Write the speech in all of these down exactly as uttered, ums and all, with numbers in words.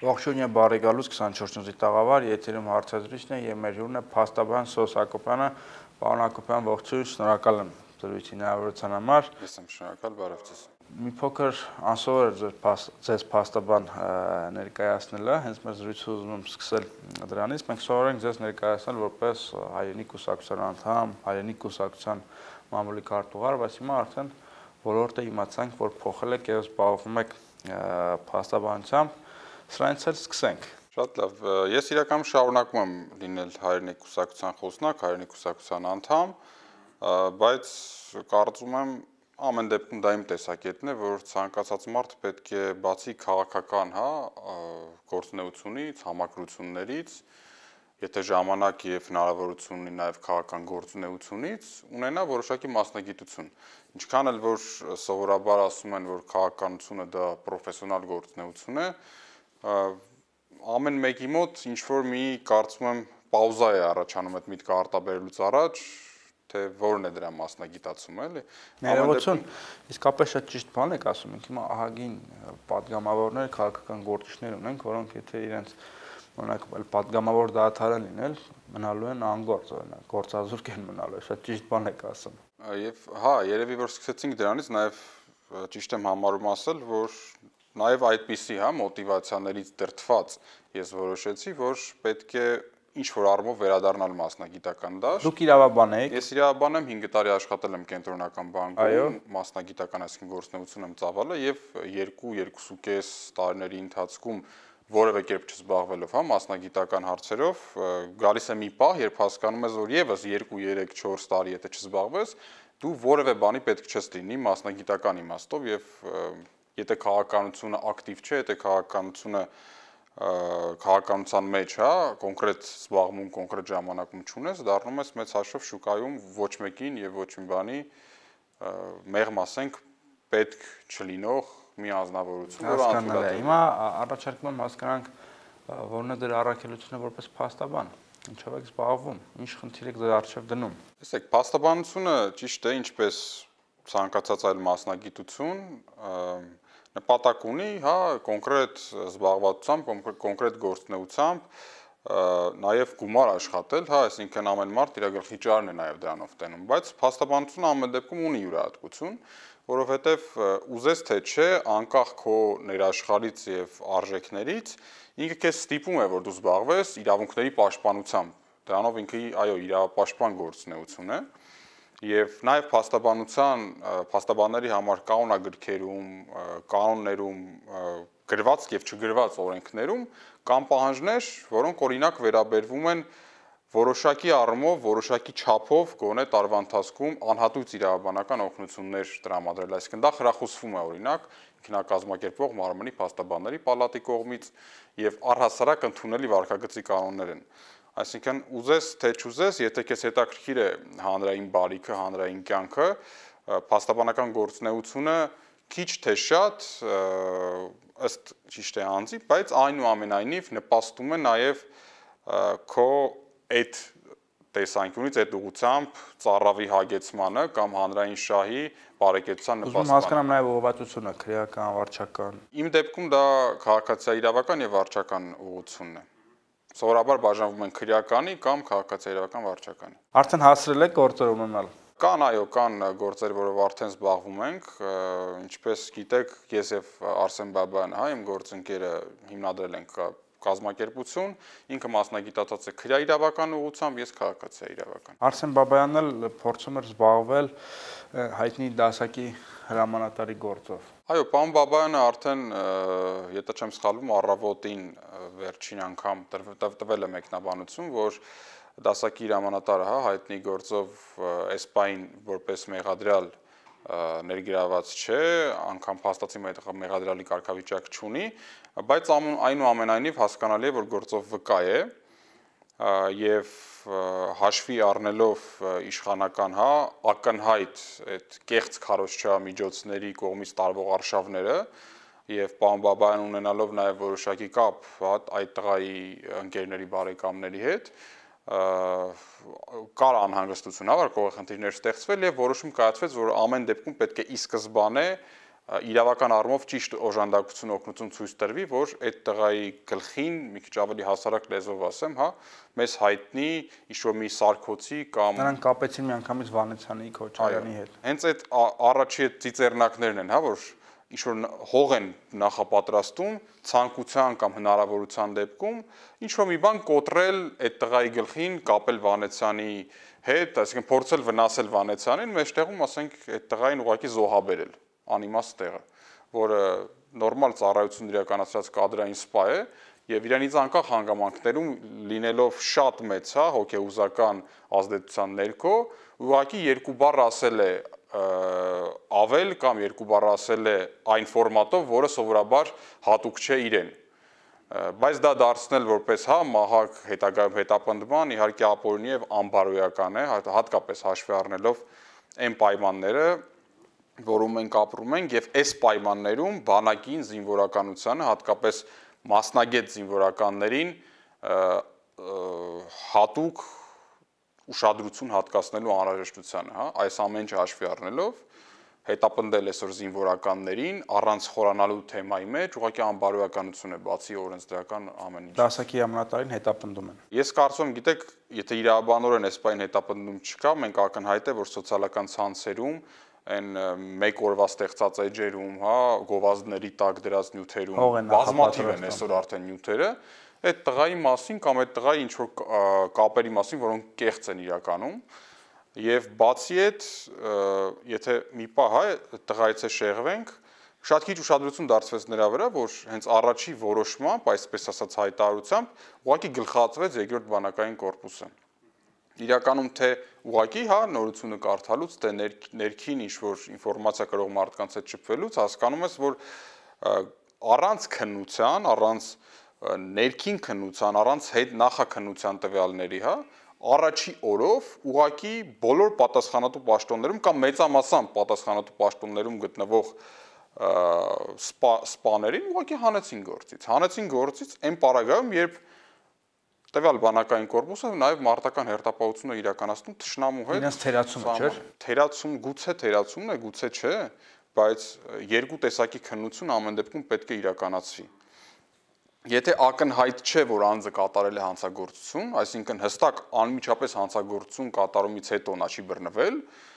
Ողջույն եւ բարի գալուս քսանչորսնձի տաղավար, եթերում հարցազրույցն է եւ մեր հյուրն է Փաստաբան Սոս Հակոբյանը։ Պարոն Հակոբյան, ողջույն, շնորհակալ եմ զրույցի հնարավորության համար։ Ես եմ շնորհակալ, բարև ձեզ։ Մի փոքր անսովոր է ձեզ Փաստաբան ներկայացնելը, հենց մեր զրույցը ուզում եմ սկսել դրանից։ Մենք սովոր ենք ձեզ ներկայացնել որպես հայրենի կուսակցության անդամ, հայրենի կուսակցության մամուլի քարտուղար, բայց հիմա արդեն ոլորտը իմացանք, որ փոխել եք եւ զբաղվում եք փաստաբանությամբ։ Սրանից էլ սկսենք։ Շատ լավ։ Ես իրականում շարունակում եմ լինել հայրենի կուսակցության խոսնակ, հայրենի կուսակցության անդամ, բայց կարծում եմ ամեն դեպքում դա իմ տեսակետն է, որ ցանկացած մարդ պետք է բացի քաղաքական, հա, գործունեությունից, համակրություններից, եթե ժամանակ եւ հնարավորություն ունի նաեւ քաղաքական գործունեությունից, ունենա որոշակի մասնագիտություն։ Ինչքան էլ որ սովորաբար ասում են, որ քաղաքականությունը դա պրոֆեսիոնալ գործունեություն է, ամեն մեկի մոտ ինչ-որ մի կարծում եմ պաուզա է առաջանում այդ միտքը արտաբերելուց առաջ, թե որն է դրա մասնագիտացումը, էլի։ Ներողություն, իսկապես շատ ճիշտ բան եք ասում, մենք հիմա ահագին պատգամավորներ, քաղաքական գործիչներ ունենք, որոնք եթե իրենց օրինակ պատգամավոր դադար են լինել, մնալու են անգործ, օրինակ, գործազուրկ են մնալու, շատ ճիշտ բան եք ասում։ Եվ հա, երևի որ սկսեցինք դրանից, նաև ճիշտ եմ համարում ասել, որ նաև այդպիսի, հա, մոտիվացիաներից դրդված ես որոշեցի, որ պետք է ինչ-որ առումով վերադառնալ մասնագիտական դաշտ։ Դուք իրավաբան եք։ Ես իրավաբան եմ, հինգ տարի աշխատել եմ կենտրոնական բանկում, մասնագիտական այսինքն գործունեություն եմ ծավալել եւ երկու երկուսուկես տարիների ընթացքում որևէ կերպ չզբաղվելով, հա, մասնագիտական հարցերով, գալիս է մի պահ, երբ հասկանում ես, որ եւս երկու, երեք, չորս տարի եթե չզբաղվես, դու որևէ բանի պետք չես լինի մասնագիտական իմաստով եւ եթե քաղաքականությունը ակտիվ չէ, եթե քաղաքականությունը քաղաքականության մեջ, հա, կոնկրետ զբաղվում, կոնկրետ ժամանակում չունես, դառնում ես մեծ հաշվով շուկայում ոչ մեկին եւ ոչ մի բանի մեղմ ասենք պետք չլինող մի անձնավորություն, որը անդրադառնում է։ Հիմա առաջարկում եմ հասկանանք, որն է դրա առաքելությունը որպես փաստաբան։ Ինչով եք զբաղվում, ինչ խնդիր եք դրա առջև դնում։ Տեսեք, փաստաբանությունը ճիշտ է, ինչպես ցանկացած այլ մասնագիտություն, նպատակ ունի, հա, կոնկրետ զբաղվածությամբ, կոնկրետ գործունեությամբ, նաև գումար աշխատել, հա, այսինքն ամեն մարդ իր գլխի ճարն է նաև դրանով տենում, բայց փաստաբանությունը ամեն դեպքում ունի յուրահատկություն, որովհետև ուզես թե չէ, անկախ քո ներաշխարից եւ արժեքներից, ինքը քեզ ստիպում է, որ դու զբաղվես իրավունքների պաշտպանությամբ, դրանով ինքը, այո, իրավապաշտպան գործունեություն է։ Եվ նաև փաստաբանության, փաստաբանների համար կանոնագրքերում, կանոններում, գրված եւ չգրված օրենքներում կան պահանջներ, որոնք օրինակ վերաբերվում են որոշակի առումով, որոշակի չափով գոնե տարվա ընթացքում անհատույց իրավաբանական օգնություններ տրամադրել, այսինքն դա խրախուսվում է օրինակ ինքնակազմակերպող մարմնի փաստաբանների պալատի կողմից եւ առհասարակ ընդունելի վարքագծի կանոններ են։ Այսինքն ուզես թե չուզես, եթե քեզ հետաքրքիր է հանրային բարիքը, հանրային կյանքը, փաստաբանական գործունեությունը քիչ թե շատ ըստ ճիշտ է անձի, բայց այնուամենայնիվ նպաստում է նաև քո այդ տեսանկյունից, այդ ուղղությամբ ծառավի հագեցմանը կամ հանրային շահի բարեկեցության նպաստմանը։ Ուզում հասկանամ նաև ուղղվածությունը, քրեական, վարչական։ Իմ դեպքում դա քաղաքացիական եւ վարչական ուղղությունն է։ Սովորաբար բաժանվում են քրեականի կամ քաղաքացիական վարչականի։ Արդեն հասրել եք գործեր ունենալ։ Կան, այո, կան գործեր, որով արդեն զբաղվում ենք, ինչպես գիտեք, ես եւ Արսեն Բաբայանը, հա, իմ գործընկերը հիմնադրել ենք կազմակերպություն, ինքը մասնագիտացած է քրեաիրավական ուղղությամբ, ես քաղաքացիական։ Արսեն Բաբայանն էլ փորձում էր զբաղվել հայտնի դասակի հրամանատարի գործով։ Այո, պարոն Բաբայանը արդեն, եթե չեմ սխալվում, առավոտին վերջին անգամ տվել է մեկնաբանություն, որ դասակի հրամանատարը, հա, հայտնի գործով էսպային որպես մեղադրյալ ներգրաված չէ, անգամ փաստացի մեղադրյալի կարգավիճակ չունի, բայց այնուամենայնիվ հասկանալի է, որ գործով վկա է եւ հաշվի առնելով իշխանական, հա, ակնհայտ այդ կեղծ քարոզչամիջոցների կողմից տարվող արշավները եւ պարոն Բաբայան ունենալով նաեւ որոշակի կապ, հա, այդ տղայի ընկերների բարեկամների հետ, կար անհանգստություն, հա, որ կարող է խնդիրներ ստեղծվել եւ որոշում կայացվեց, որ ամեն դեպքում պետք է ի սկզբանե իրավական առումով ճիշտ օժանդակություն օգնություն ցույց տրվի, որ այդ տղայի գլխին մի քիչ ավելի հասարակ լեզվով ասեմ, հա, մեզ հայտնի ինչ-որ մի Սարգոցի կամ նրանք կապեցին միանգամից Վանեցյանի Քոչարյանի հետ։ Հենց այդ առաջի այդ ծիծեռնակներն են, հա, որ ինչ-որ հող են նախապատրաստում ցանկության կամ հնարավորության դեպքում ինչ-որ մի բան կոտրել այդ տղայի գլխին, կապել Վանեցյանի հետ, այսինքն փորձել վնասել Վանեցյանին, մեջտեղում ասենք այդ տղային ուղղակի զոհաբերել, անիմաստ տեղը, որը նորմալ ծառայություն իրականացրած կադրային սպա է եւ իրանից անկախ հանգամանքներում լինելով շատ մեծ, հա, հոգեուզական ազդեցության ներքո, ուղղակի երկու բառ ասել է ավել կամ երկու բառ ասել է այն ֆորմատով, որը սովորաբար հատուկ չէ իրեն։ Բայց դա դարձնել որպես հա մահակ հետագայում հետապնդման իհարկե ապօրինի եւ անբարոյական է, հատկապես հաշվի առնելով այն պայմանները, որում մենք ապրում ենք եւ այս պայմաններում բանակին զինվորականությանը, հատկապես մասնագետ զինվորականներին հատուկ ուշադրություն հատկացնելու անհրաժեշտությանը, հա, այս ամեն ինչ հաշվի առնելով հետապնդել այսօր զինվորականներին առանց խորանալու թեմայի մեջ ուղղակի անբարոյականություն է բացի օրենսդրական ամեն ինչ։ Դասակի հրամանատարին հետապնդում են։ Ես կարծում եմ, գիտեք, եթե իրավաբանորեն այս բան հետապնդում չկա, մենք ակնհայտ է, որ սոցիալական ցանցերում այն մեկ օրվա ստեղծած էջերում, հա, գովազդների տակ դրած նյութերում բազմաթիվ են այսօր արդեն նյութերը, այդ տղայի մասին կամ այդ տղայի ինչ որ կապերի մասին, որոնք կեղծ են իրականում, եւ բացի այդ, եթե մի պահ հա տղայից է շեղվենք, շատ քիչ ուշադրություն դարձվեց նրա վրա, որ հենց առաջի որոշմամբ, այսպես ասած հայտարարությամբ, ուղղակի գլխացվեց երկրորդ բանակային կորպուսը։ Իրականում թե ուղղակի հա նորությունը կարդալուց, թե ներքին ինչ որ ինֆորմացիա կրող մարդկանց հետ շփվելուց հասկանում ես, որ առանց քննության, առանց ներքին քննության, առանց հետ նախաքննության տվյալների, հա, առաջի օրով ուղղակի բոլոր պատասխանատու պաշտոններում կամ մեծամասամբ պատասխանատու պաշտոններում գտնվող սպաներին ուղղակի հանեցին գործից, հանեցին գործից այն պարագայում, երբ տվյալ բանակային կորպուսը նաև մարտական հերթապահությունը իրականացնում թշնամու հետ։ Իրենց թերացումը չէ՞։ Թերացում, գուցե թերացումն է, գուցե չէ, բայց երկու տեսակի քննություն ամեն դեպքում պետք է իրականացվի։ Եթե ակնհայտ չէ, որ անձը կատարել է հանցագործություն, այսինքն հստակ անմիջապես հանցագործություն կատարումից հետո նա չի բռնվել,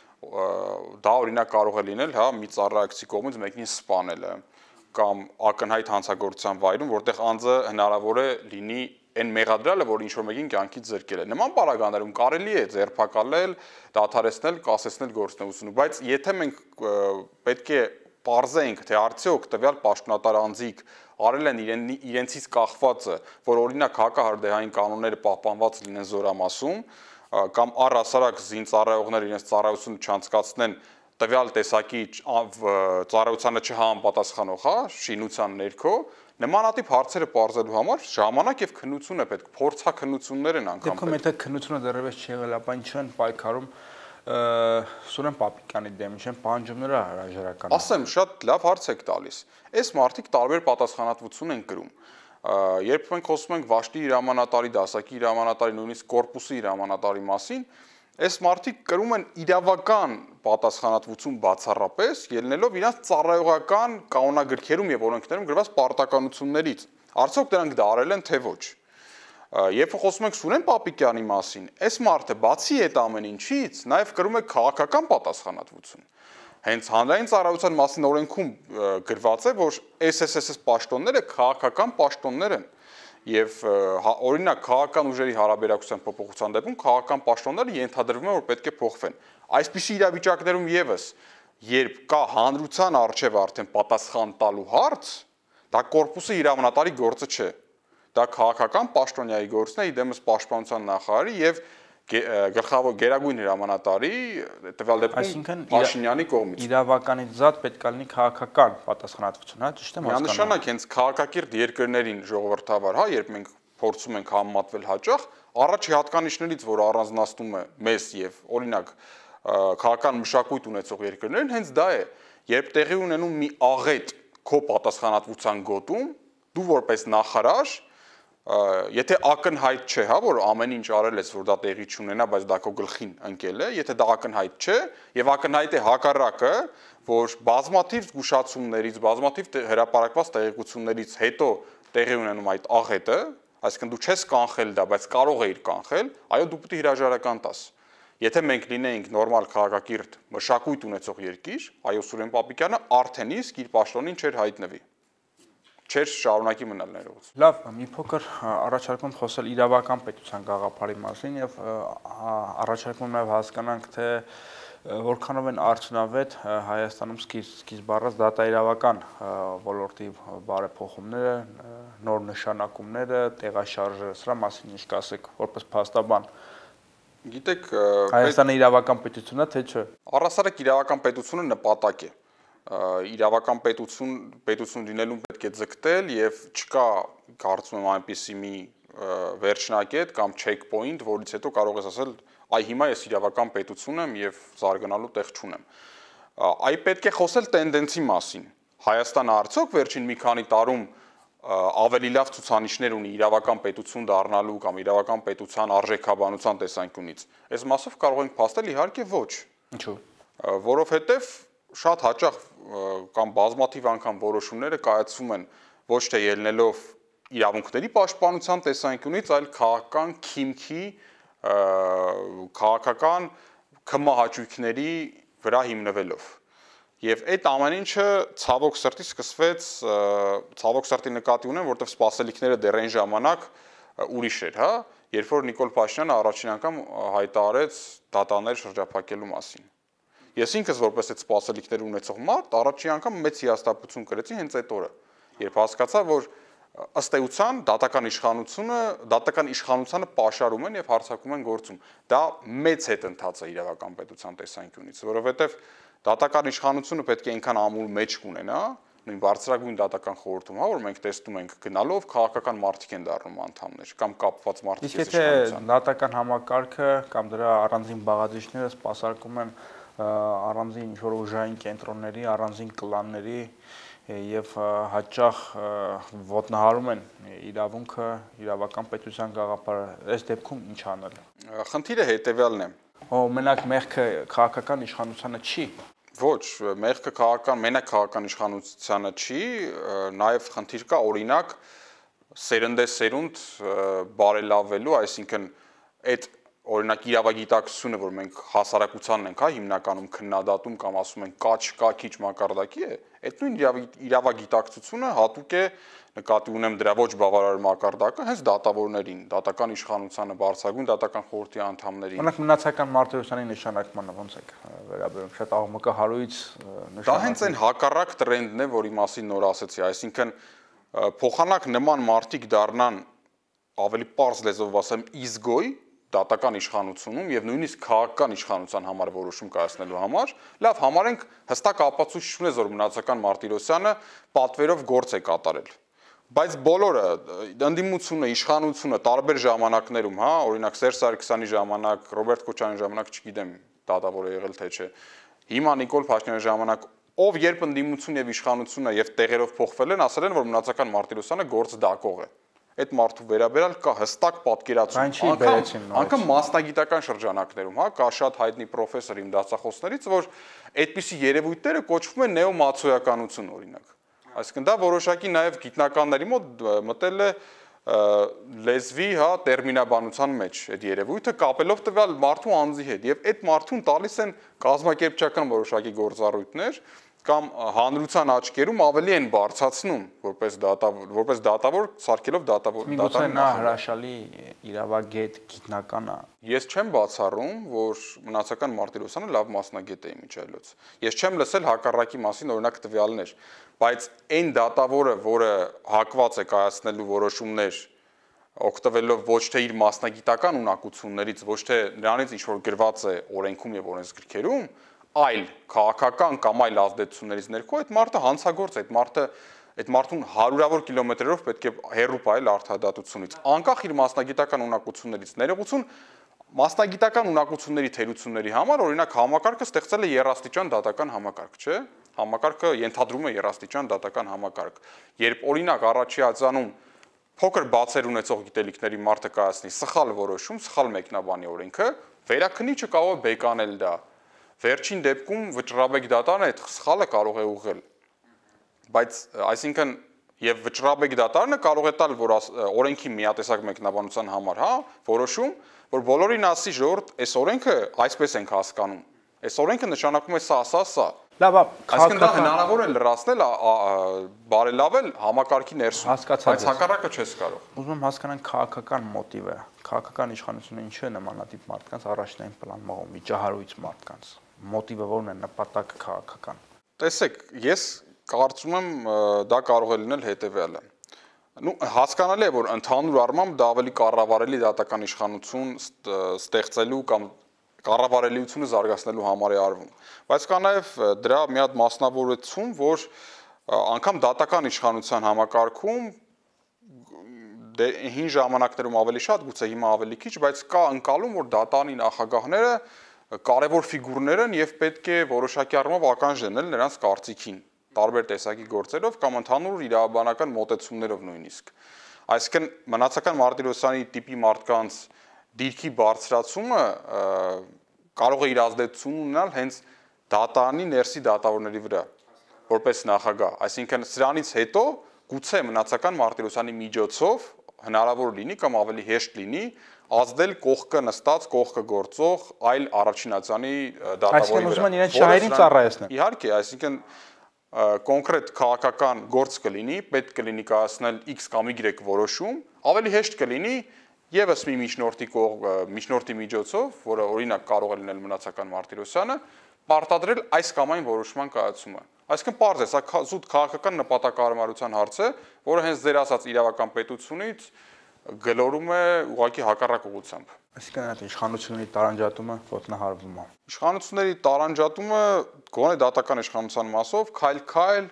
դա օրինակ կարող է լինել, հա, մի ծառայակցի կողմից մեկին սպանելը կամ ակնհայտ հանցագործության վայրում, որտեղ անձը հնարավոր է լինի այն մեղադրյալը, որ ինչ-որ մեկին կյանքից զրկել է։ Նման պարագաներում կարելի է ձերբակալել, դադարեցնել, կասեցնել գործունեությունը, բայց եթե մենք պետք է պարզենք, թե արդյոք տվյալ պաշտոնատար անձիկ արել են իրեն, իրենցից կախվածը, որ օրինակ հակահրդեհային կանոնները պահպանված լինեն զորամասում, կամ առհասարակ զինծառայողները իրենց ծառայությունը չանցկացնեն տվյալ տեսակի ծառայությանը չհամապատասխանող, հա, շինության ներքո, նմանատիպ հարցերը պարզելու համար ժամանակ եւ քննություն է պետք, փորձաքննություններ են անգամ պետք։ Դեպքում եթե քննությունը դեռևս չեղել, ապա ինչ են պայքարում Սուրեն Պապիկյանի դեմ, ինչ են պահանջումները հրաժարական։ Ասեմ, շատ լավ հարց եք տալիս։ Այս մարդիկ տարբեր պատասխանատվություն են կրում։ Երբ մենք խոսում ենք Վաշտի հրամանատարի, դասակի հրամանատարի, նույնիսկ կորպուսի հրամանատարի մասին, այս մարդիկ կրում են իրավական պատասխանատվություն բացառապես, ելնելով իրենց ծառայողական կանոնագրքերում եւ օրենքներում գրված պարտականություններից։ Արդյոք դրանք դա արել են թե ոչ։ Երբ խոսում ենք Սուրեն Պապիկյանի մասին, այս մարդը բացի այդ ամեն ինչից նաև կրում է քաղաքական պատասխանատվություն։ Հենց հանրային ծառայության մասին օրենքում գրված է, որ էս էս էս պաշտոնները քաղաքական պաշտոններ են եւ օրինակ քաղաքական ուժերի հարաբերակցության փոփոխության դեպքում քաղաքական պաշտոնները ենթադրվում է, որ պետք է փոխվեն։ Այսպիսի իրավիճակներում եւս, երբ կա հանրության արժեվ արդեն պատասխան տալու հարց, դա կորպուսի հրամանատարի գործը չէ։ Դա քաղաքական պաշտոնյայի գործն է, իդեմս պաշտպանության նախարարի եւ գլխավոր գերագույն հրամանատարի տվյալ դեպքում Փաշինյանի կողմից։ Իրավականից զատ պետք է լինի քաղաքական պատասխանատվություն, հա, ճիշտ եմ հասկանում։ Միանշանակ հենց քաղաքակիրթ երկրներին ժողովրդավար, հա, երբ մենք փորձում ենք համեմատվել հաճախ, առաջի հատկանիշներից, որ առանձնացնում է մեզ եւ օրինակ քաղաքական մշակույթ ունեցող երկրներին, հենց դա է, երբ տեղի ունենում մի աղետ քո պատասխանատվության գոտում, դու որպես նախարար Եթե ակնհայտ չէ, հա, որ ամեն ինչ արել ես, որ դա տեղի չունենա, բայց դա քո գլխին ընկել է, եթե դա ակնհայտ չէ, եւ ակնհայտ է հակառակը, որ բազմաթիվ զգուշացումներից, բազմաթիվ հրապարակված տեղեկություններից հետո տեղի ունենում այդ աղետը, այսինքն դու չես կանխել դա, բայց կարող էիր կանխել, այո, դու պետք է հրաժարական տաս։ Եթե մենք լինեինք նորմալ քաղաքակիրթ մշակույթ ունեցող երկիր, այո, Սուրեն Պապիկյանը արդեն իսկ իր պաշտոնին չէր հայտնվի։ Չէր շարունակի մնալ ներողից։ Լավ, մի փոքր առաջարկում խոսել իրավական պետության գաղափարի մասին եւ առաջարկում նաեւ հասկանանք, թե որքանով են արդյունավետ Հայաստանում սկիզբ առած դատաիրավական ոլորտի բարեփոխումները, նոր նշանակումները, տեղաշարժերը, սրա մասին ինչ կասեք, որպես փաստաբան։ Գիտեք, Հայաստանը իրավական պետություն է, թե չէ։ Առհասարակ իրավական պետությունը նպատակ է։ Իրավական պետություն պետություն լինելուն պետք է ձգտել եւ չկա կարծում եմ այնպիսի մի վերջնակետ կամ check point, որից հետո կարող ես ասել, այ հիմա ես իրավական պետություն եմ եւ զարգանալու տեղ չունեմ։ Այ պետք է խոսել տենդենսի մասին։ Հայաստանը արդյոք վերջին մի քանի տարում ավելի լավ ցուցանիշներ ունի իրավական պետություն դառնալու կամ իրավական պետության արժեքաբանության տեսանկյունից։ Այս մասով կարող ենք փաստել իհարկե ոչ։ Ինչու՞։ Որովհետեւ շատ հաճախ կամ բազմաթիվ անգամ որոշումները կայացվում են ոչ թե ելնելով իրավունքների պաշտպանության տեսանկյունից, այլ քաղաքական քիմքի, քաղաքական քմահաճույքների վրա հիմնվելով։ Եվ այդ ամեն ինչը ցավոք սրտի սկսվեց, ցավոք սրտի նկատի ունեմ, որտեղ սպասելիքները դեռ այն ժամանակ ուրիշ էր, հա, երբ որ Նիկոլ Փաշինյանը առաջին անգամ հայտարարեց դատաներ շրջափակելու մասին։ Ես ինքս որպես այդ սպասելիքներ ունեցող մարդ առաջին անգամ մեծ հիասթափություն կրեցի հենց այդ օրը, երբ հասկացա, որ ըստ էության դատական իշխանությունը, դատական իշխանությանը պաշարում են եւ հարձակում են գործում։ Դա մեծ հետընթաց է իրավական պետության տեսանկյունից, որովհետեւ դատական իշխանությունը պետք է այնքան ամուր մեջ կունենա, նույն բարձրագույն դատական խորհրդում, հա, որ մենք տեսնում ենք գնալով քաղաքական մարդիկ են դառնում անդամներ կամ կապված մարդիկ են իշխանության։ Դատական համակարգը կամ դրա առանձին բաղադրիչները սպասարկում են առանձին ինչ-որ ուժային կենտրոնների, առանձին կլանների եւ հաճախ ոտնահարում են իրավունքը, իրավական պետության գաղափարը։ Այս դեպքում ինչ անել։ Խնդիրը հետեւյալն է։ Ո մենակ մեղքը քաղաքական իշխանությանը չի։ Ոչ, մեղքը քաղաքական, մենակ քաղաքական իշխանությանը չի, նաեւ խնդիր կա օրինակ սերնդեսերունդ բարելավելու, այսինքն այդ օրինակ իրավագիտակցությունը, որ մենք հասարակությանն ենք, հա, հիմնականում քննադատում կամ ասում ենք կա չկա քիչ մակարդակի է, այդ նույն իրավագիտակցությունը հատուկ է նկատի ունեմ դրա ոչ բավարար մակարդակը հենց դատավորներին, դատական իշխանությանը, բարձրագույն դատական խորհրդի անդամներին։ Օրինակ մնացական Մարտիրոսյանի նշանակմանը ո՞նց եք վերաբերում, շատ աղմկահարույց նշանակ։ Դա հենց այն հակառակ տրենդն է, որի մասին նոր ասացի, այսինքն փոխանակ նման մարդիկ դառնան ավելի པարզ լեզվով ասեմ իզգոյ դատական իշխանությունում եւ նույնիսկ քաղաքական իշխանության համար որոշում կայացնելու համար, լավ համարենք հստակ ապացույց չունես, որ մնացական Մարտիրոսյանը պատվերով գործ է կատարել։ Բայց բոլորը ընդդիմությունը, իշխանությունը տարբեր ժամանակներում, հա, օրինակ Սերժ Սարգսյանի ժամանակ, Ռոբերտ Քոչարյանի ժամանակ, չգիտեմ, դատավոր է եղել թե չէ։ Հիմա Նիկոլ Փաշինյանի ժամանակ, ով երբ ընդդիմություն եւ իշխանությունը եւ տեղերով փոխվել են, ասել են, որ մնացական Մարտիրոսյանը գործ դակող է։ Այդ մարդու վերաբերալ կա հստակ պատկերացում, անգամ մասնագիտական շրջանակներում, հա, կա շատ հայտնի պրոֆեսոր իմ դասախոսներից, որ այդպիսի երևույթները կոչվում են նեոմացոյականություն, օրինակ։ Այսինքն դա որոշակի նաև գիտնականների մոտ մտել է լեզվի, հա, տերմինաբանության մեջ այդ երևույթը կապելով տվյալ մարդու անձի հետ եւ այդ մարդուն տալիս են կազմակերպչական որոշակի գործառույթներ կամ հանրության աչքերում ավելի են բարձրացնում որպես դատավոր, որպես դատավոր սարքելով դատավոր դատան նա հրաշալի իրավագետ գիտնական է։ Ես չեմ բացառում, որ մնացական Մարտիրոսյանը լավ մասնագետ է իմիջայլոց։ Ես չեմ լսել հակառակի մասին օրինակ տվյալներ, բայց այն դատավորը, որը հակված է կայացնելու որոշումներ օգտվելով ոչ թե իր մասնագիտական ունակություններից, ոչ թե նրանից ինչ որ գրված է օրենքում եւ օրենսգրքերում, այլ քաղաքական կամ այլ ազդեցություններից ներքո այդ մարդը հանցագործ է, այդ մարդը այդ մարդուն հարյուրավոր կիլոմետրերով պետք է հեռու պահել արդարադատությունից, անկախ իր մասնագիտական ունակություններից։ Ներողություն, մասնագիտական ունակությունների թերությունների համար օրինակ համակարգը ստեղծել է երաստիճան դատական համակարգ, չէ՞։ Համակարգը ենթադրում է երաստիճան դատական համակարգ։ Երբ օրինակ առաջի ածանում փոքր բացեր ունեցող գիտելիքների մարդը կայացնի սխալ որոշում, սխալ մեկնաբանի օրենքը, վերաքննիչը կարող է բեկանել դա։ Վերջին դեպքում վճռաբեկ դատարանը այդ սխալը կարող է ուղղել։ Բայց այսինքն եւ վճռաբեկ դատարանը կարող է տալ, որ օրենքի միատեսակ մեկնաբանության համար, հա, որոշում, որ բոլորին ասի ժողովուրդ, այս օրենքը այսպես ենք հասկանում։ Այս օրենքը նշանակում է սա, սա, սա։ Լավ, այսինքն դա հնարավոր է լրացնել, բարելավել համակարգի ներսում, բայց հակառակը չես կարող։ Ուզում եմ հասկանալ քաղաքական մոտիվը, քաղաքական իշխանությունը ինչու է նմանատիպ մարդկանց առաջնային պլան մղում, վիճահարույց մարդկանց։ Մոտիվը ո՞րն է, նպատակը քաղաքական։ Տեսեք, ես կարծում եմ դա կարող է լինել հետևյալը։ Ну, հասկանալի է, որ ընդհանուր առմամբ դա ավելի կառավարելի դատական իշխանություն ստեղծելու կամ կառավարելիությունը զարգացնելու համար է արվում։ Բայց կա նաև դրա մի հատ մասնավորություն, որ անգամ դատական իշխանության համակարգում դե հին ժամանակներում ավելի շատ, գուցե հիմա ավելի քիչ, բայց կա ընկալում, որ դատանի նախագահները կարևոր ֆիգուրներ են եւ պետք է որոշակի առումով ականջ դնել նրանց կարծիքին, տարբեր տեսակի գործերով կամ ընդհանուր իրավաբանական մոտեցումներով նույնիսկ։ Այսինքն մնացական Մարտիրոսյանի տիպի մարդկանց դիրքի բարձրացումը կարող է իր ազդեցություն ունենալ հենց դատարանի ներսի դատավորների վրա, որպես նախագահ։ Այսինքն սրանից հետո գուցե մնացական Մարտիրոսյանի միջոցով հնարավոր լինի կամ ավելի հեշտ լինի ազդել կողքը նստած, կողքը գործող այլ առաջինացանի դատավորի վրա։ Այսինքն ուզում են իրենց շահերին ծառայեցնել։ Իհարկե, այսինքն կոնկրետ քաղաքական գործ կլինի, պետք կլինի կայացնել X կամ Y որոշում, ավելի հեշտ կլինի Եվս մի միջնորդի միջնորդի միջոցով, որը օրինակ կարող է լինել մնացական Մարտիրոսյանը, պարտադրել այս կամ այն որոշման կայացումը։ Այսինքն պարզ է, սա զուտ քաղաքական նպատակահարմարության հարց է, որը հենց ձեր ասած իրավական պետությունից գլորում է ուղղակի հակառակ ուղղությամբ։ Այսինքն այդ իշխանությունների տարանջատումը ոտնահարվում է։ Իշխանությունների տարանջատումը գոնե դատական իշխանության մասով քայլ-քայլ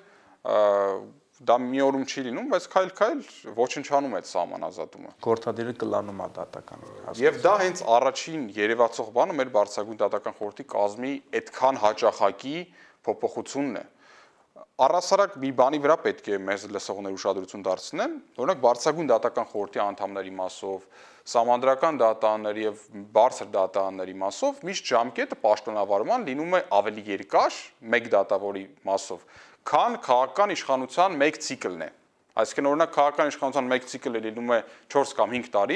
դա մի օրում չի լինում, բայց քայլ-քայլ ոչնչանում է այդ սահմանազատումը։ Գործադիրը կլանում է դատական։ Եվ դա հենց առաջին երևացող բանը մեր բարձրագույն դատական խորհրդի կազմի այդքան հաճախակի փոփոխությունն է։ Առասարակ մի բանի վրա պետք է մեզ լսողներ ուշադրություն դարձնեն, օրինակ բարձրագույն դատական խորհրդի անդամների մասով, սահմանադրական դատարանների եւ բարձր դատարանների մասով միշտ ժամկետը պաշտոնավարման լինում է ավելի երկար մեկ դատավորի մասով, քան քաղաքական իշխանության մեկ ցիկլն է։ Այսինքն օրինակ քաղաքական իշխանության մեկ ցիկլը լինում է չորս կամ հինգ տարի,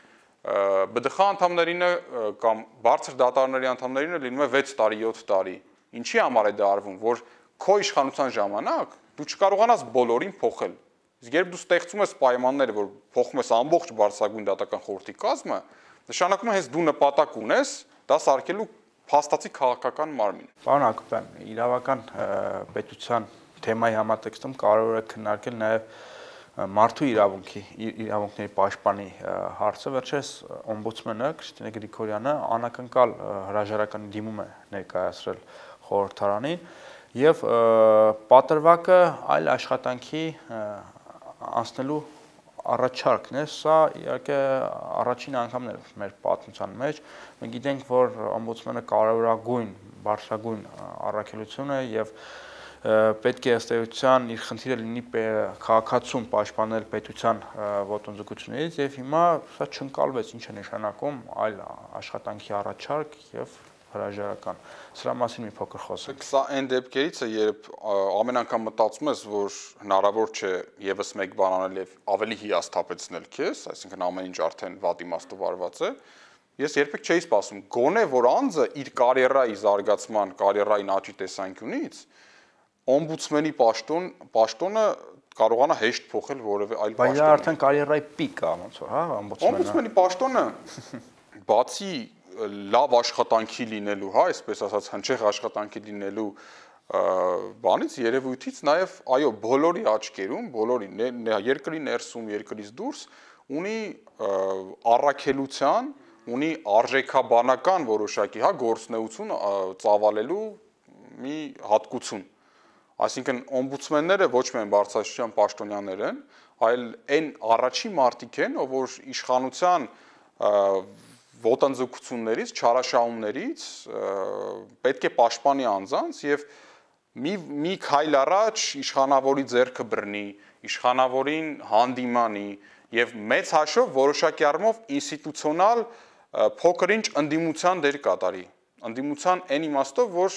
ԲԴԽ անդամներինը կամ բարձր դատարանների անդամներինը լինում է վեց տարի, յոթ տարի։ Ինչի համար է դա արվում, որ քո իշխանության ժամանակ դու չկարողանաս բոլորին փոխել։ Իսկ երբ դու ստեղծում ես պայմանները, որ փոխում ես ամբողջ բարձրագույն դատական խորհրդի կազմը, նշանակում է հենց դու նպատակ ունես դա սարքելու փաստացի քաղաքական մարմին։ Պարոն Հակոբյան, իրավական պետության թեմայի համատեքստում կարևոր է քննարկել նաև մարդու իրավունքի իրավունքների պաշտպանի հարցը։ Վերջերս օմբուդսմենը Քրիստինե Գրիգորյանը անակնկալ հրաժարականի դիմում է ներկայացրել խորհրդարանին եւ պատրվակը այլ աշխատանքի անցնելու առաջարկն է, սա իհարկե առաջին անգամն է մեր պատմության մեջ։ Մենք գիտենք, որ օմբուդսմենը կարևորագույն, բարձրագույն առաքելություն է եւ պետք է ըստ էության իր խնդիրը լինի քաղաքացուն պաշտպանել պետության ոտնձգություններից եւ հիմա սա չընկալվեց, ինչ է նշանակում այլ աշխատանքի առաջարկ եւ հրաժարական։ Սրա մասին մի փոքր խոսենք։ Սա այն դեպքերից է, երբ ամեն անգամ մտածում ես, որ հնարավոր չէ եւս մեկ բան անել եւ ավելի հիասթափեցնել քեզ, այսինքն ամեն ինչ արդեն վատ իմաստով արված է։ Ես երբեք չէի սպասում, գոնե որ անձը իր կարիերայի զարգացման, կարիերային աճի տեսանկյունից օմբուդսմենի պաշտոն, պաշտոնը կարողանա հեշտ փոխել որևէ այլ պաշտոն։ Բայց դա արդեն կարիերայի պիկ է, ոնց որ, հա, օմբուդսմենը։ Օմբուդսմենի պաշտոնը բացի լավ աշխատանքի լինելու, հա, այսպես ասած, հնչեղ աշխատանքի լինելու բանից երևույթից նաև, այո, բոլորի աչքերում, բոլորի երկրի ներսում, երկրից դուրս ունի առաքելության, ունի արժեքաբանական որոշակի, հա, գործունեություն ծավալելու մի հատկություն։ Այսինքն օմբուդսմենները ոչ միայն բարձրաստիճան պաշտոնյաներ են, այլ այն առաջին մարդիկ են, ով որ իշխանության ոտնձգություններից, չարաշահումներից պետք է պաշտպանի անձանց եւ մի մի քայլ առաջ իշխանավորի ձեռքը բռնի, իշխանավորին հանդիմանի եւ մեծ հաշվով որոշակի առումով ինստիտուցիոնալ փոքր-ինչ ընդդիմության դեր կատարի։ Ընդդիմության այն իմաստով, որ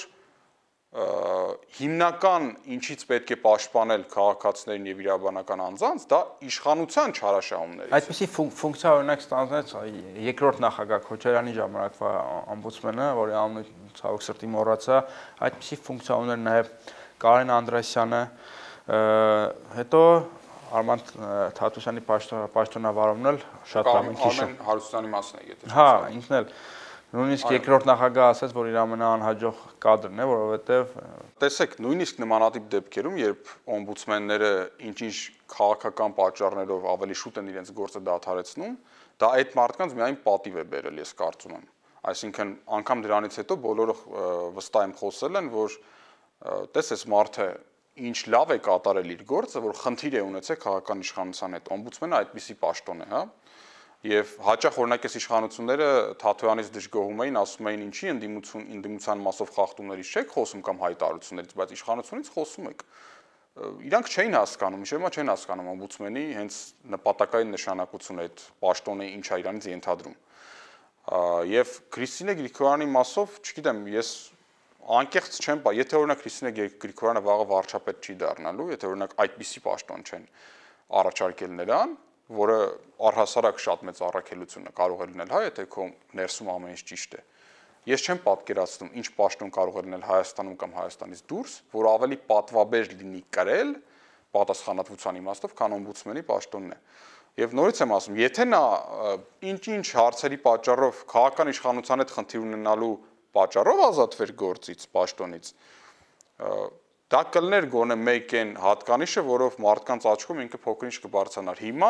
հիմնական ինչից պետք է պաշտպանել քաղաքացիներին եւ իրավաբանական անձանց, դա իշխանության չարաշահումներից է։ Այդպիսի ֆունկցիա օրինակ ստանձնեց երկրորդ նախագահ Քոչարյանի ժամանակվա օմբուդսմենը, որի անունը ցավոք սրտի մոռացա, այդպիսի ֆունկցիա ուներ նաեւ Կարեն Անդրեասյանը, հետո Արման Թադուսյանի պաշտոնավարումն էլ շատ լավ ենք հիշում։ Արմեն Հարությունյանի մասն է, եթե Հա, ինքն էլ նույնիսկ երկրորդ նախագահը ասաց, որ իր ամենաանհաջող կադրն է, որովհետև տեսեք, նույնիսկ նմանատիպ դեպքերում, երբ օմբուդսմենները ինչ-ինչ քաղաքական պատճառներով ավելի շուտ են իրենց գործը դադարեցնում, դա այդ մարդկանց միայն պատիվ է բերել, ես կարծում եմ։ Այսինքն, անգամ դրանից հետո բոլորը վստահ եմ խոսել են, որ տեսես մարդը ինչ լավ է կատարել իր գործը, որ խնդիր է ունեցել քաղաքական իշխանության հետ։ Օմբուդսմենը այդպիսի պաշտոն է, հա։ Եվ հաճախ օրինակ այս իշխանությունները Թաթոյանից դժգոհում էին, ասում էին ինչի ընդդիմություն, ընդդիմության մասով խախտումներից չեք խոսում կամ հայտարարություններից, բայց իշխանությունից խոսում եք։ Իրանք չէին հասկանում, ինչեւ չեն հասկանում օմբուդսմենի հենց նպատակային նշանակությունը այդ պաշտոնը ինչ է իրանից ենթադրում։ Եվ Քրիստինե Գրիգորյանի մասով, չգիտեմ, ես անկեղծ չեմ, եթե օրինակ Քրիստինե Գրիգորյանը վաղը վարչապետ չի դառնալու, եթե օրինակ այդպիսի պաշտոն չեն առաջարկել նրան, որը առհասարակ շատ մեծ առաքելություն է կարող է լինել, հա, եթե քո ներսում ամեն ինչ ճիշտ է։ Ես չեմ պատկերացնում, ինչ պաշտոն կարող է լինել Հայաստանում կամ Հայաստանից դուրս, որ ավելի պատվաբեր լինի կրել պատասխանատվության իմաստով, քան օմբուդսմենի պաշտոնն է։ Եվ նորից եմ ասում, եթե նա ինչ-ինչ հարցերի պատճառով քաղաքական իշխանության հետ խնդիր ունենալու պատճառով ազատվեր գործից, պաշտոնից, դա կլներ գոնե մեկ այն հատկանիշը, որով մարդկանց աչքում ինքը փոքր-ինչ կբարձրանար։ Հիմա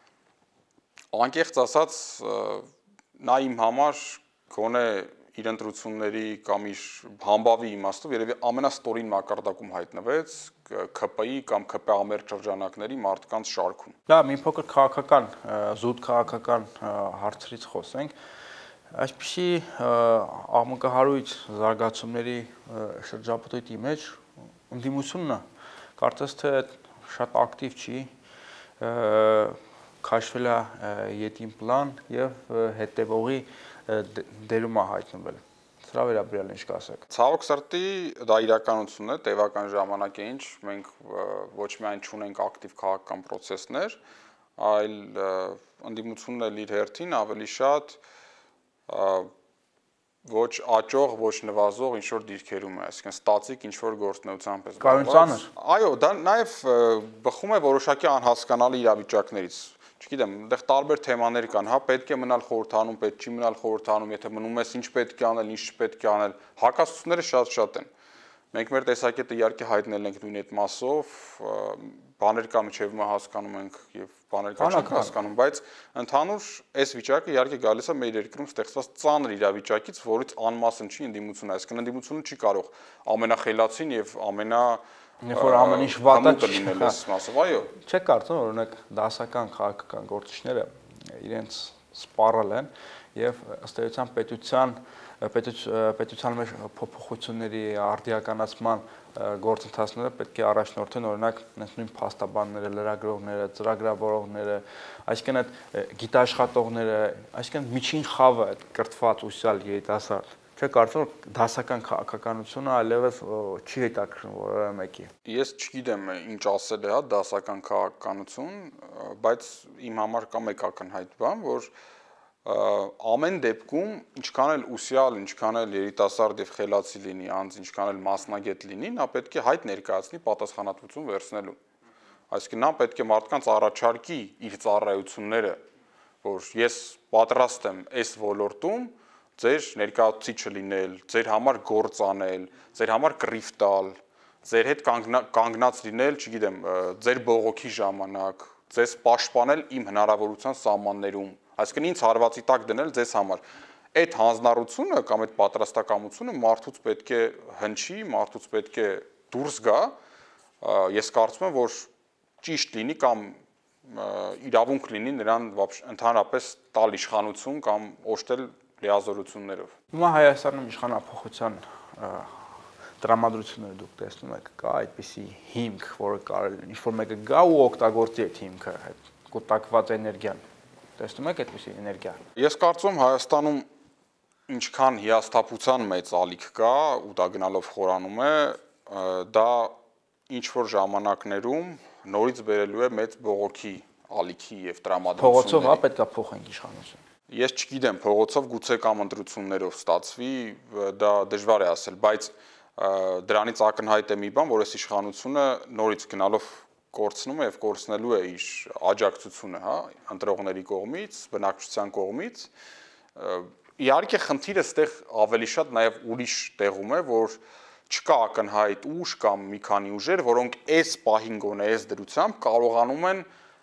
անկեղծ ասած նա իմ համար գոնե իր ընտրությունների կամ իր համբավի իմաստով երևի ամենաստորին մակարդակում հայտնվեց ՔՊ-ի կամ ՔՊ ամերջ շրջանակների մարդկանց շարքում։ Դա մի փոքր քաղաքական, զուտ քաղաքական հարցերից խոսենք։ Այսպիսի աղմկահարույց զարգացումների շրջապտույտի մեջ ընդդիմությունը կարծես թե շատ ակտիվ չի, քաշվել է ետին պլան եւ հետեւողի դերում է հայտնվել։ Սրա վերաբերյալ ինչ կասեք։ Ցավոք սրտի դա իրականությունն է, տևական ժամանակ է ինչ մենք ոչ միայն չունենք ակտիվ քաղաքական process-ներ, այլ ընդդիմությունն էլ իր հերթին ավելի շատ ոչ աճող, ոչ նվազող ինչ որ դիրքերում է, այսինքն ստատիկ ինչ որ գործունեությամբ է զբաղված։ Այո, դա նաև բխում է որոշակի անհասկանալի իրավիճակներից։ Չգիտեմ, այնտեղ տարբեր թեմաներ կան, հա, պետք է մնալ խորհրդանում, պետք չի մնալ խորհրդանում, եթե մնում ես, ինչ պետք է անել, ինչ չպետք է անել։ Հակասությունները շատ-շատ են։ Մենք մեր տեսակետը իհարկե հայտնել ենք նույն այդ մասով, բաներ կա միջևումը հասկանում ենք եւ բաներ կա չենք հասկանում, բայց ընդհանուր այս վիճակը իհարկե գալիս է մեր երկրում ստեղծված ծանր իրավիճակից, որից անմասն չի ընդդիմությունը, այսինքն ընդդիմությունը չի կարող ամենախելացին եւ ամենա Երբ որ ամեն ինչ վատը լինել էս մասով, այո։ Չեք կարծում, որ օրինակ դասական քաղաքական գործիչները իրենց սպառել են եւ ըստ էության պետության պետության մեջ փոփոխությունների արդիականացման գործընթացները պետք է առաջնորդեն օրինակ այս նույն փաստաբանները, լրագրողները, ծրագրավորողները, այսինքն այդ գիտաշխատողները, այսինքն միջին խավը այդ կրթված ուսյալ երիտասարդ Չէ կարծում որ դասական քաղաքականությունը այլևս չի հետաքրքրում որևէ մեկի։ Ես չգիտեմ ինչ ասել է հա դասական քաղաքականություն, բայց իմ համար կա մեկ ակնհայտ բան, որ ամեն դեպքում ինչքան էլ ուսյալ, ինչքան էլ երիտասարդ եւ խելացի լինի անձ, ինչքան էլ մասնագետ լինի, նա պետք է հայտ ներկայացնի պատասխանատվություն վերցնելու։ Այսինքն նա պետք է մարդկանց առաջարկի իր ծառայությունները, որ ես պատրաստ եմ այս ոլորտում ձեր ներկայացուցիչը լինել, ձեր համար գործ անել, ձեր համար կռիվ տալ, ձեր հետ կանգնած լինել, չգիտեմ, ձեր բողոքի ժամանակ, ձեզ պաշտպանել իմ հնարավորության սահմաններում, այսինքն ինձ հարվածի տակ դնել ձեզ համար։ Այդ հանձնառությունը կամ այդ պատրաստակամությունը մարդուց պետք է հնչի, մարդուց պետք է դուրս գա, ես կարծում եմ, որ ճիշտ լինի կամ իրավունք լինի նրան ընդհանրապես տալ իշխանություն կամ օժտել լիազորություններով։ Հիմա Հայաստանում իշխանափոխության տրամադրությունները դուք տեսնում եք, կա այդպիսի հիմք, որը կարելի ինչ որ մեկը գա ու օգտագործի այդ հիմքը, այդ կուտակված էներգիան։ Տեսնում եք այդպիսի էներգիա։ Ես կարծում եմ Հայաստանում ինչքան հիասթափության մեծ ալիք կա ու դա գնալով խորանում է, դա ինչ որ ժամանակներում նորից բերելու է մեծ բողոքի ալիքի եւ տրամադրությունների։ Փողոցով հա պետք է փոխենք իշխանություն։ Ես չգիտեմ, փողոցով գուցե կամ ընտրություններով ստացվի, դա դժվար է ասել, բայց դրանից ակնհայտ է մի բան, որ այս իշխանությունը նորից գնալով կորցնում է եւ կորցնելու է իր աջակցությունը, հա, ընտրողների կողմից, բնակչության կողմից։ Իհարկե խնդիրը այդտեղ ավելի շատ նաեւ ուրիշ տեղում է, որ չկա ակնհայտ ուժ կամ մի քանի ուժեր, որոնք այս պահին գոնե այս դրությամբ կարողանում են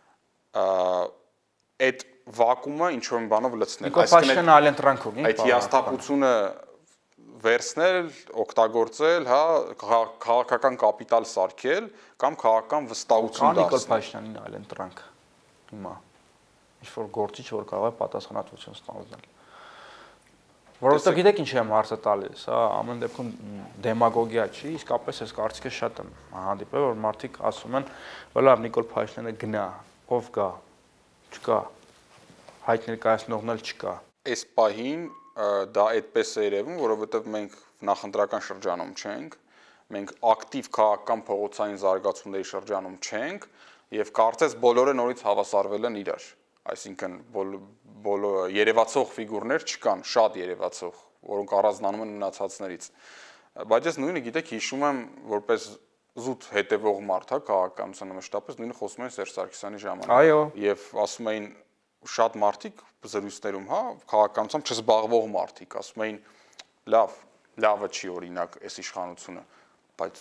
այդ վակումը ինչ որ մի բանով լցնել։ Այսինքն այլ ընտրանք ունի։ Այդ հիասթափությունը վերցնել, օգտագործել, հա, քաղաքական կապիտալ սարքել կամ քաղաքական վստահություն դարձնել։ Նիկոլ Փաշինյանին այլ ընտրանք հիմա ինչ որ գործիչ, որ կարող է պատասխանատվություն ստանալ։ Որովհետև գիտեք ինչ եմ հարցը տալիս, հա, ամեն դեպքում դեմագոգիա չի, իսկապես այս կարծիքը շատ եմ հանդիպել, որ մարդիկ ասում են, որ լավ Նիկոլ Փաշինյանը գնա, ով գա, չկա, հայտ ներկայացնողն էլ չկա։ Այս պահին դա այդպես է երևում, որովհետև մենք նախընտրական շրջանում չենք, մենք ակտիվ քաղաքական փողոցային զարգացումների շրջանում չենք եւ կարծես բոլորը նորից հավասարվել են իրար։ Այսինքն բոլոր երևացող ֆիգուրներ չկան, շատ երևացող, որոնք առանձնանում են մնացածներից։ Բայց ես նույնը գիտեք հիշում եմ որպես զուտ հետևող մարդ, հա, քաղաքականության մշտապես նույնը խոսում են Սերժ Սարգսյանի ժամանակ։ Այո։ Եվ ասում էին շատ մարդիկ զրույցներում, հա, քաղաքականությամբ չզբաղվող մարդիկ, ասում էին լավ, լավը չի օրինակ այս իշխանությունը, բայց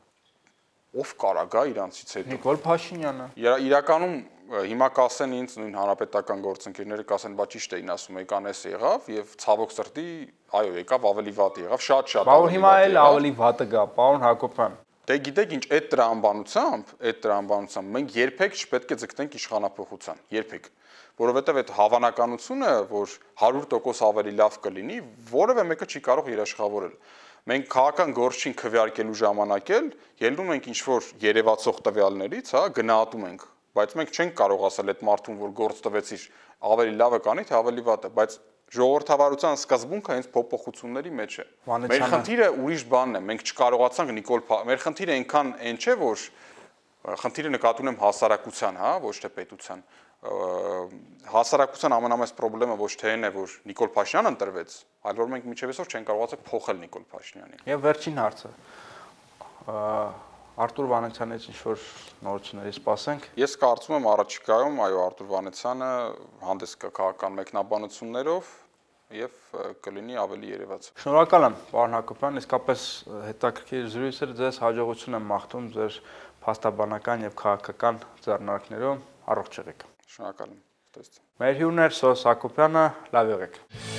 ով կարա գա իրանցից հետո։ Նիկոլ Փաշինյանը։ Իրականում հիմա կասեն ինձ նույն հանրապետական գործընկերները կասեն, բա ճիշտ էին ասում, եկան էս եղավ եւ ցավոք սրտի, այո, եկավ ավելի վատ եղավ, շատ-շատ ավելի վատ։ Բա հիմա էլ ավելի վատը գա, պարոն Հակոբյան։ Դե գիտեք ինչ, այդ տրամաբանությամբ, այդ տրամաբանությամբ մենք երբեք չպետք է ձգտենք իշխանափոխության, երբեք, որովհետև այդ հավանականությունը, որ հարյուր տոկոս ավելի լավ կլինի, որևէ մեկը չի կարող երաշխավորել։ Մենք քաղաքական գործին քվեարկելու ժամանակ էլ ելնում ենք ինչ-որ երևացող տվյալներից, հա, գնահատում ենք, բայց մենք չենք կարող ասել այդ մարդուն, որ գործ տվեցիր, ավելի լավը կանի, թե ավելի վատը, բայց ժողովրդավարության սկզբունքը հենց փոփոխությունների մեջ է։ Մեր խնդիրը ուրիշ բանն է, մենք չկարողացանք Նիկոլ Փաշինյանը, մեր խնդիրը այնքան այն չէ, որ խնդիրը նկատի ունեմ հասարակության, հա, ոչ թե պետության։ Հասարակության ամենամեծ խնդիրը ոչ թե այն է, որ Նիկոլ Փաշինյանը ընտրվեց, այլ որ մենք մինչև այսօր չենք կարողացել փոխել Նիկոլ Փաշինյանին։ Եվ վերջին հարցը։ Արտուր Վանեցյանից ինչ-որ նորությունների սպասենք։ Ես կարծում եմ առաջիկայում, այո, Արտուր Վանեցյանը հանդես կգա քաղաքական մեկնաբանություններով եւ կլինի ավելի երևացող։ Շնորհակալ եմ, պարոն Հակոբյան, իսկապես հետաքրքիր զրույց էր, ձեզ հաջողություն եմ մաղթում ձեր փաստաբանական եւ քաղաքական ձեռնարկներում, առողջ եղեք։ Շնորհակալ եմ։ Մեր հյուրն էր Սոս Հակոբյանը, լավ եղեք։